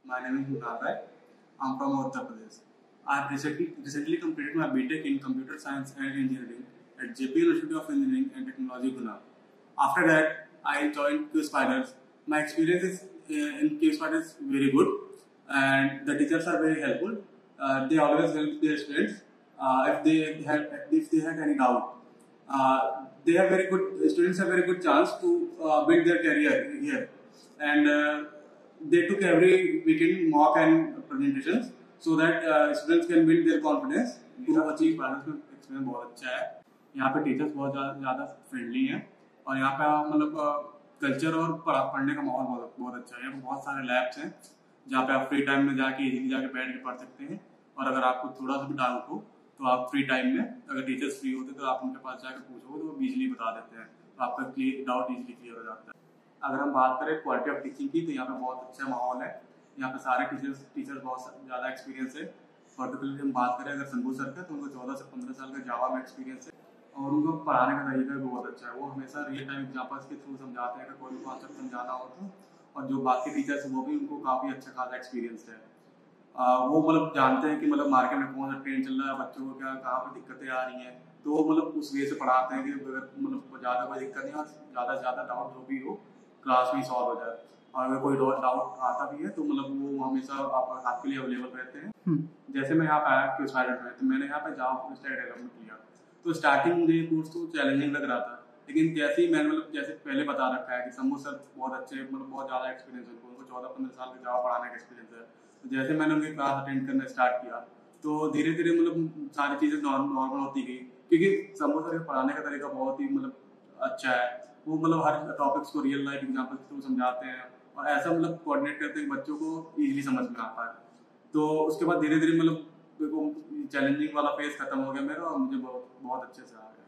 My name is Munal Rai. I'm from Uttar Pradesh. I have recently completed my BTech in Computer Science and Engineering at JP University of Engineering and Technology, Guna. After that, I joined QSpiders. My experience in QSpiders is very good, and the teachers are very helpful. They always help their students if they had any doubt. They have very good students have very good chance to build their career here, and they took every weekend mock and presentations so that students can build their confidence to achieve balance में experience बहुत अच्छा है। यहाँ पे teachers बहुत ज़्यादा friendly हैं और यहाँ पे मतलब कल्चर और पढ़ने का माहौल बहुत अच्छा है। यहाँ पे बहुत सारे लैब्स हैं जहाँ पे आप फ्री टाइम में जाके इजीली जाके बैठ के पढ़ सकते हैं, और अगर आपको थोड़ा सा भी डाउट हो तो आप फ्री टाइम में अगर टीचर्स फ्री होते तो आप उनके पास जाकर पूछोगे तो वो इजीली बता देते हैं, तो आपका डाउट इजीली क्लियर हो जाता है। अगर हम बात करें क्वालिटी ऑफ टीचिंग की तो यहाँ पे बहुत अच्छा माहौल है। यहाँ पे सारे टीचर्स बहुत ज़्यादा एक्सपीरियंस है। पर्टिकुलरली हम बात करें अगर संभू सर का तो उनको 14 से 15 साल का जावा में एक्सपीरियंस है, और उनको पढ़ाने का तरीका भी बहुत अच्छा है। वो हमेशा रियल टाइम एग्जाम्पल्स के थ्रू समझाते हैं अगर कोई भी कॉन्सेप्ट समझाना हो तो, और जो बाकी टीचर्स हैं वो भी उनको काफ़ी अच्छा खासा एक्सपीरियंस है। वो मतलब जानते हैं कि मतलब मार्केट में कौन सा ट्रेंड चल रहा है, बच्चों को क्या कहाँ पे दिक्कतें आ रही हैं, तो वो मतलब उस वे से पढ़ाते हैं कि अगर मतलब ज़्यादा कोई दिक्कत नहीं हो, ज़्यादा से ज़्यादा डाउट जो भी हो क्लास में सॉल्व हो जाए, और अगर कोई डाउट आता भी है तो मतलब वो हमेशा आपके लिए अवेलेबल रहते हैं। जैसे मैं यहाँ पे आया QSpiders में, तो मैंने यहाँ पे जावा फुल स्टैक डेवलपमेंट किया, तो स्टार्टिंग मुझे ये कोर्स तो चैलेंजिंग लग रहा था, लेकिन जैसे ही मैंने मतलब जैसे पहले बता रखा है कि शंभू सर बहुत अच्छे मतलब बहुत ज़्यादा एक्सपीरियंस है उनको 14-15 साल का जावा पढ़ाने का एक्सपीरियंस है। तो जैसे मैंने उनकी क्लास अटेंड करना स्टार्ट किया तो धीरे धीरे मतलब सारी चीज़ें नॉर्मल होती गई, क्योंकि शंभू सर के पढ़ाने का तरीका बहुत ही मतलब अच्छा है। वो मतलब हर टॉपिक्स को रियल लाइफ एग्जाम्पल के थ्रू समझाते हैं और ऐसा मतलब कोऑर्डिनेट करते हैं कि बच्चों को इजीली समझ में आता है। तो उसके बाद धीरे धीरे मतलब चैलेंजिंग वाला फेज खत्म हो गया मेरा और मुझे बहुत बहुत अच्छे से आ गया।